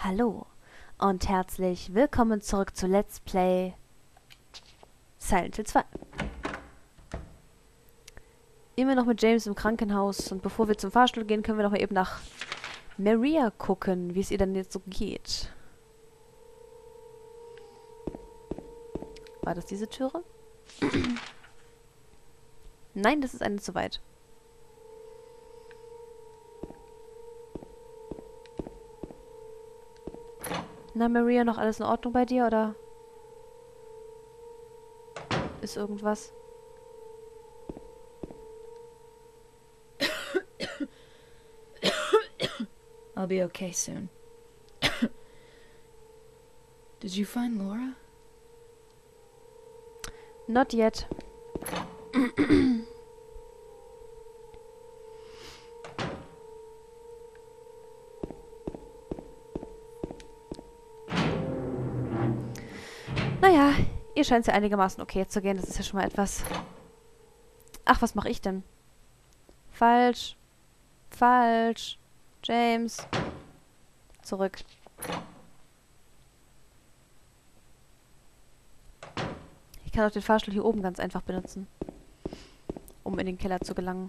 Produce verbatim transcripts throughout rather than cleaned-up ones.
Hallo und herzlich willkommen zurück zu Let's Play Silent Hill zwei. Immer noch mit James im Krankenhaus und bevor wir zum Fahrstuhl gehen, können wir noch mal eben nach Maria gucken, wie es ihr dann jetzt so geht. War das diese Türe? Nein, das ist eine zu weit. Na, Maria, noch alles in Ordnung bei dir, oder ist irgendwas? I'll be okay soon. Did you find Laura? Not yet. Naja, ihr scheint ja einigermaßen okay zu gehen. Das ist ja schon mal etwas. Ach, was mache ich denn? Falsch. Falsch. James. Zurück. Ich kann auch den Fahrstuhl hier oben ganz einfach benutzen, um in den Keller zu gelangen.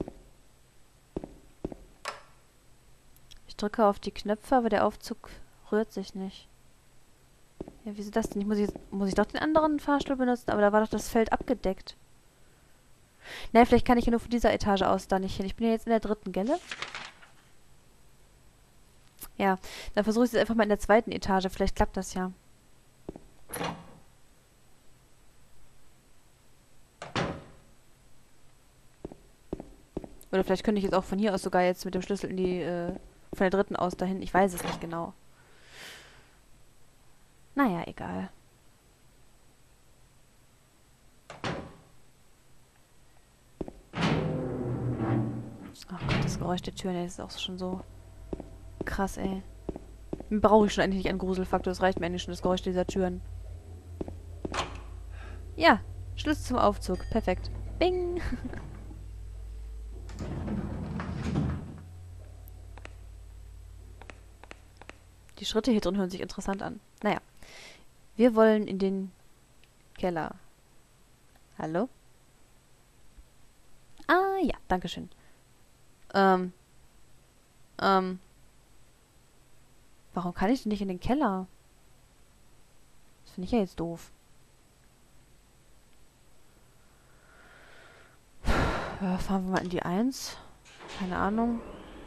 Ich drücke auf die Knöpfe, aber der Aufzug rührt sich nicht. Ja, wieso das denn? Ich muss, ich, muss ich doch den anderen Fahrstuhl benutzen? Aber da war doch das Feld abgedeckt. Nein, vielleicht kann ich ja nur von dieser Etage aus da nicht hin. Ich bin ja jetzt in der dritten, gell? Ja, dann versuche ich es einfach mal in der zweiten Etage. Vielleicht klappt das ja. Oder vielleicht könnte ich jetzt auch von hier aus sogar jetzt mit dem Schlüssel in die, äh, von der dritten aus dahin. Ich weiß es nicht genau. Naja, egal. Ach Gott, das Geräusch der Türen, das ist auch schon so krass, ey. Brauche ich schon eigentlich nicht einen Gruselfaktor, das reicht mir eigentlich schon, das Geräusch dieser Türen. Ja, Schlüssel zum Aufzug. Perfekt. Bing! Die Schritte hier drin hören sich interessant an. Naja. Wir wollen in den Keller. Hallo? Ah, ja, dankeschön. Ähm. Ähm. Warum kann ich denn nicht in den Keller? Das finde ich ja jetzt doof. Ja, fahren wir mal in die eins. Keine Ahnung.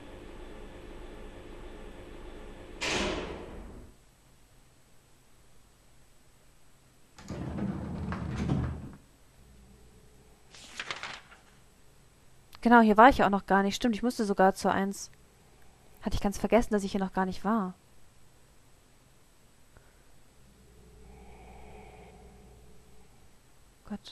Genau, hier war ich ja auch noch gar nicht. Stimmt, ich musste sogar zur eins. Hatte ich ganz vergessen, dass ich hier noch gar nicht war. Gott.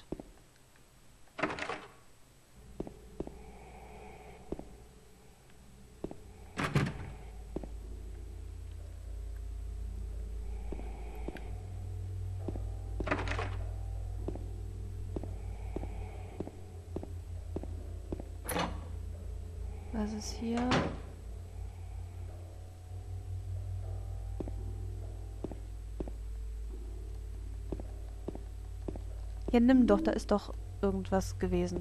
Was ist hier? Ja, nimm doch, da ist doch irgendwas gewesen.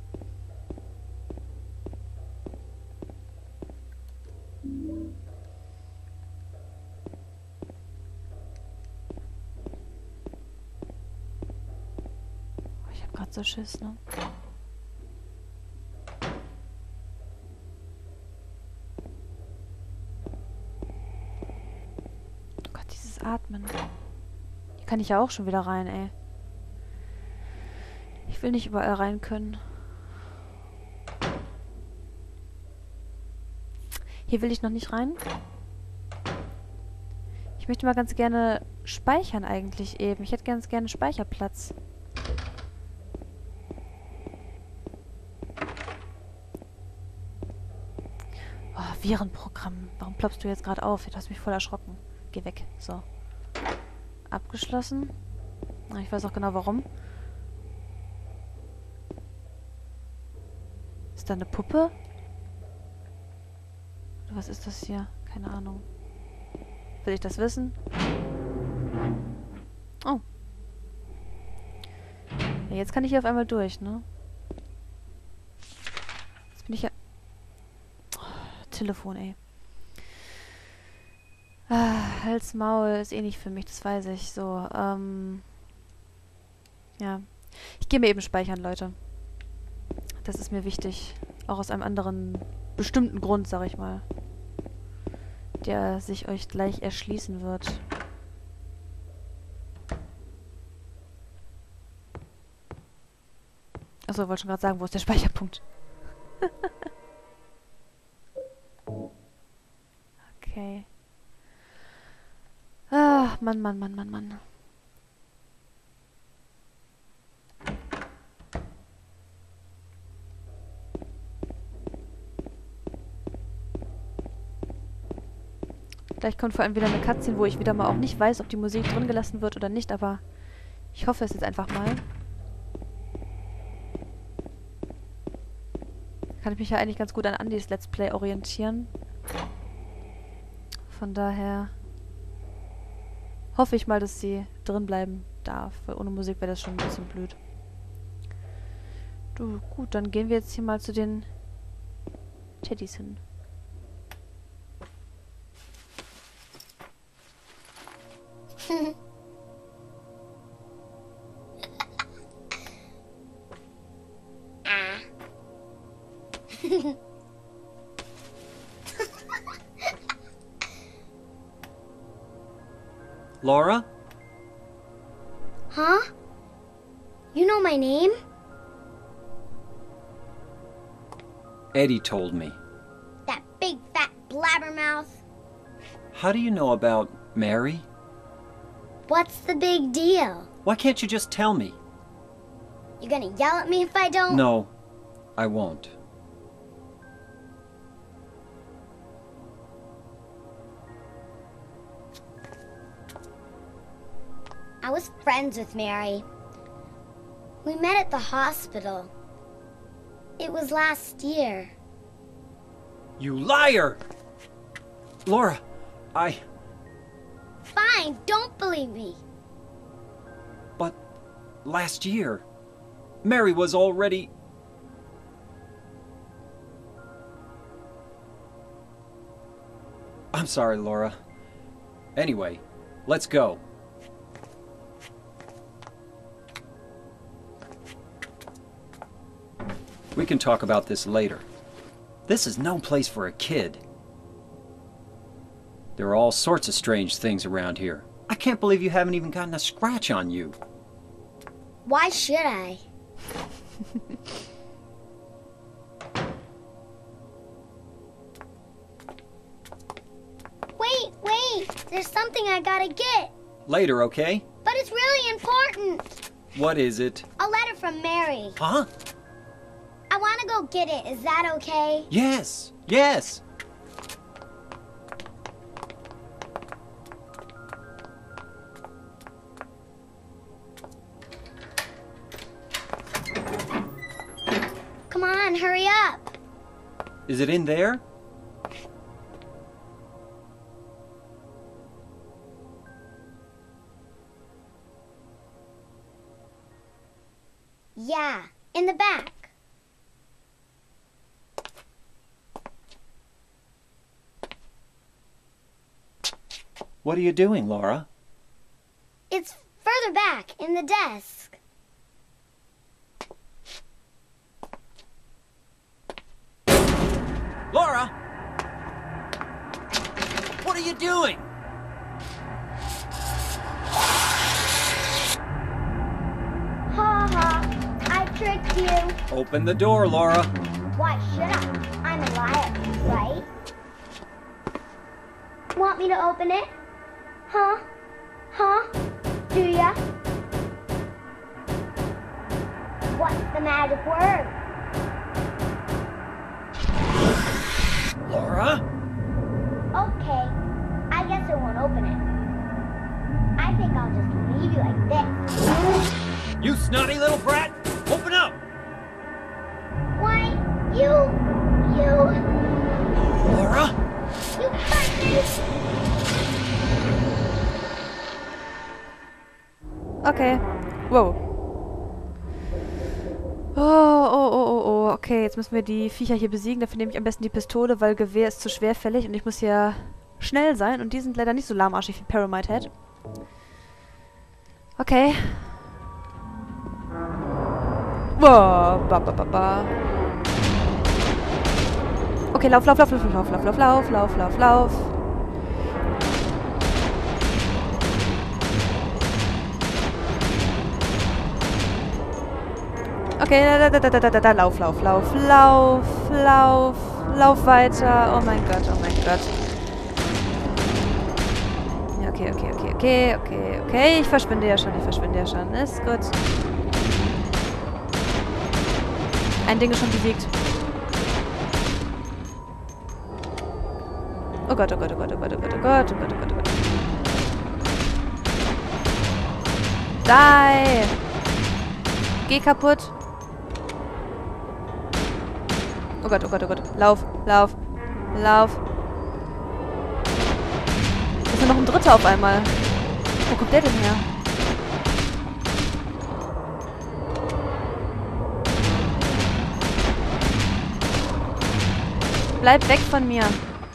Oh, ich hab grad so Schiss, ne? Oh Gott, dieses Atmen. Hier kann ich ja auch schon wieder rein, ey. Ich will nicht überall rein können. Hier will ich noch nicht rein. Ich möchte mal ganz gerne speichern eigentlich eben. Ich hätte ganz gerne Speicherplatz. Oh, Virenprogramm. Warum ploppst du jetzt gerade auf? Du hast mich voll erschrocken. Geh weg. So. Abgeschlossen. Ah, ich weiß auch genau warum. Ist da eine Puppe? Oder was ist das hier? Keine Ahnung. Will ich das wissen? Oh. Ja, jetzt kann ich hier auf einmal durch, ne? Jetzt bin ich ja... Oh, Telefon, ey. Ah, Hals, Maul ist eh nicht für mich, das weiß ich. So, ähm... ja. Ich gehe mir eben speichern, Leute. Das ist mir wichtig. Auch aus einem anderen, bestimmten Grund, sag ich mal. Der sich euch gleich erschließen wird. Achso, wollte schon gerade sagen, wo ist der Speicherpunkt? Okay. Ah, Mann, Mann, Mann, Mann, Mann. Gleich kommt vor allem wieder eine Cutscene, wo ich wieder mal auch nicht weiß, ob die Musik drin gelassen wird oder nicht, aber ich hoffe es jetzt einfach mal. Kann ich mich ja eigentlich ganz gut an Andys Let's Play orientieren. Von daher hoffe ich mal, dass sie drin bleiben darf, weil ohne Musik wäre das schon ein bisschen blöd. Du, gut, dann gehen wir jetzt hier mal zu den Teddys hin. Laura? Huh? You know my name? Eddie told me. That big fat blabbermouth. How do you know about Mary? What's the big deal? Why can't you just tell me? You gonna yell at me if I don't? No, I won't. I was friends with Mary. We met at the hospital. It was last year. You liar! Laura, I... Fine, don't believe me. But last year, Mary was already... I'm sorry, Laura. Anyway, let's go. We can talk about this later. This is no place for a kid. There are all sorts of strange things around here. I can't believe you haven't even gotten a scratch on you. Why should I? Wait, wait! There's something I gotta get. Later, okay? But it's really important. What is it? A letter from Mary. Huh? I want to go get it. Is that okay? Yes, yes. Come on, hurry up. Is it in there? Yeah, in the back. What are you doing, Laura? It's further back, in the desk. Laura! What are you doing? Ha ha, I tricked you. Open the door, Laura. Why should I? I'm a liar, right? Want me to open it? Huh? Huh? Do ya? What's the magic word? Laura? Okay, I guess I won't open it. I think I'll just leave you like this. You snotty little brat! Open up! Why, you, you, Laura? you hurt me. Okay. Wow. Oh, oh, oh, oh, oh. Okay, jetzt müssen wir die Viecher hier besiegen. Dafür nehme ich am besten die Pistole, weil Gewehr ist zu schwerfällig und ich muss hier schnell sein. Und die sind leider nicht so lahmarschig wie Pyramid Head. Okay. Wow. Ba, ba, ba, ba. Okay, lauf, lauf, lauf, lauf, lauf, lauf, lauf, lauf, lauf, lauf, lauf. Okay, da, da, da, da, da, da, da, lauf, lauf, lauf, lauf, lauf, lauf weiter. Oh mein Gott, oh mein Gott. Ja, okay, okay, okay, okay, okay, okay. Ich verschwinde ja schon, ich verschwinde ja schon. Ist gut. Ein Ding ist schon besiegt. Oh Gott, oh Gott, oh Gott, oh Gott, oh Gott, oh Gott, oh Gott, oh Gott, oh Gott. Die! Geh kaputt. Oh Gott, oh Gott, oh Gott. Lauf, lauf, lauf. Ist ja noch ein Dritter auf einmal. Wo kommt der denn her? Bleib weg von mir.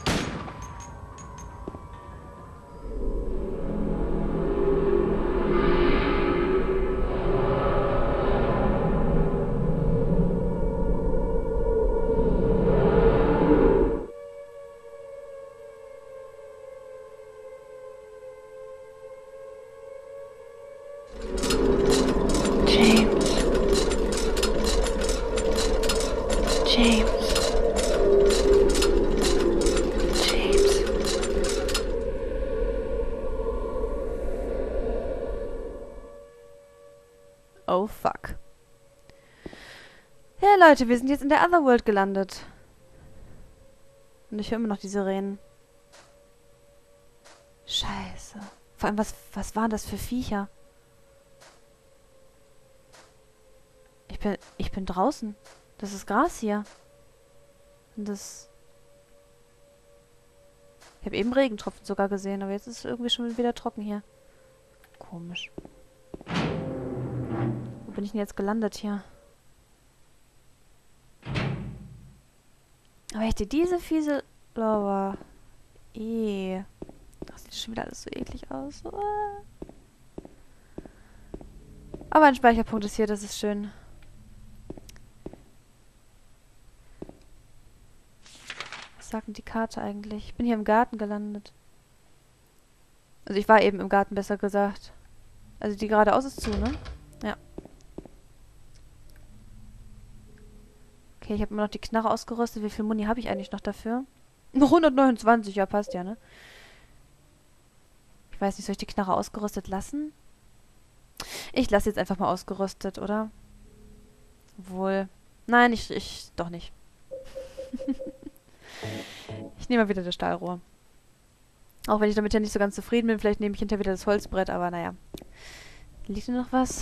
Oh, fuck. Ja, Leute, wir sind jetzt in der Otherworld gelandet. Und ich höre immer noch die Sirenen. Scheiße. Vor allem, was, was waren das für Viecher? Ich bin, ich bin draußen. Das ist Gras hier. Und das... Ich habe eben Regentropfen sogar gesehen, aber jetzt ist es irgendwie schon wieder trocken hier. Komisch. Wo bin ich denn jetzt gelandet hier? Aber echt, diese fiese... Lava. Eh. Das sieht schon wieder alles so eklig aus. Aber ein Speicherpunkt ist hier, das ist schön. Was sagt denn die Karte eigentlich? Ich bin hier im Garten gelandet. Also ich war eben im Garten, besser gesagt. Also die geradeaus ist zu, ne? Ja. Okay, ich habe immer noch die Knarre ausgerüstet. Wie viel Muni habe ich eigentlich noch dafür? Noch hundertneunundzwanzig, ja, passt ja, ne? Ich weiß nicht, soll ich die Knarre ausgerüstet lassen? Ich lasse jetzt einfach mal ausgerüstet, oder? Obwohl... Nein, ich... ich doch nicht. Ich nehme mal wieder das Stahlrohr. Auch wenn ich damit ja nicht so ganz zufrieden bin. Vielleicht nehme ich hinterher wieder das Holzbrett, aber naja. Liegt hier noch was?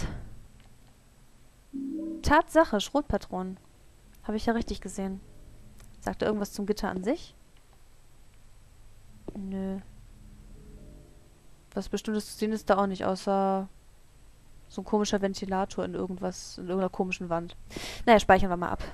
Tatsache, Schrotpatronen. Habe ich ja richtig gesehen. Sagt er irgendwas zum Gitter an sich? Nö. Was Bestimmtes zu sehen ist da auch nicht, außer so ein komischer Ventilator in irgendwas, in irgendeiner komischen Wand. Naja, speichern wir mal ab.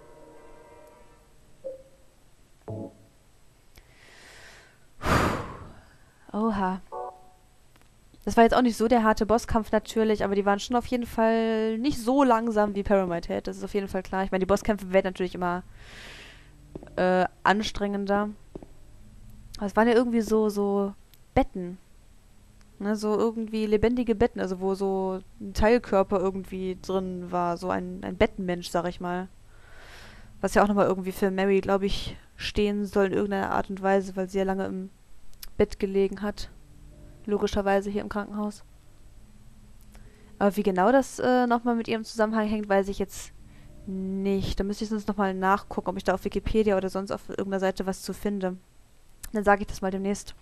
Oha. Das war jetzt auch nicht so der harte Bosskampf natürlich, aber die waren schon auf jeden Fall nicht so langsam wie Pyramid Head. Das ist auf jeden Fall klar. Ich meine, die Bosskämpfe werden natürlich immer äh, anstrengender. Aber es waren ja irgendwie so, so Betten. Ne, so irgendwie lebendige Betten, also wo so ein Teilkörper irgendwie drin war. So ein, ein Bettenmensch, sag ich mal. Was ja auch nochmal irgendwie für Mary, glaube ich, stehen soll in irgendeiner Art und Weise, weil sie ja lange im Bett gelegen hat. Logischerweise hier im Krankenhaus. Aber wie genau das äh, nochmal mit ihrem Zusammenhang hängt, weiß ich jetzt nicht. Da müsste ich sonst nochmal nachgucken, ob ich da auf Wikipedia oder sonst auf irgendeiner Seite was zu finde. Dann sage ich das mal demnächst.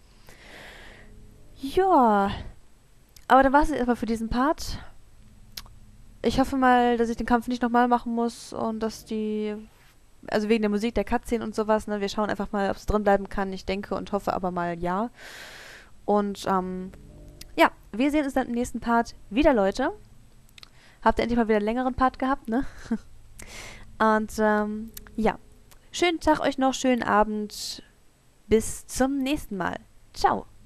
Ja. Aber dann war es erstmal für diesen Part. Ich hoffe mal, dass ich den Kampf nicht nochmal machen muss und dass die... Also wegen der Musik, der Cutscene und sowas, ne? Wir schauen einfach mal, ob es drin bleiben kann. Ich denke und hoffe aber mal ja. Und, ähm, Ja, wir sehen uns dann im nächsten Part wieder, Leute. Habt ihr endlich mal wieder einen längeren Part gehabt, ne? Und ähm, ja, schönen Tag euch noch, schönen Abend. Bis zum nächsten Mal. Ciao.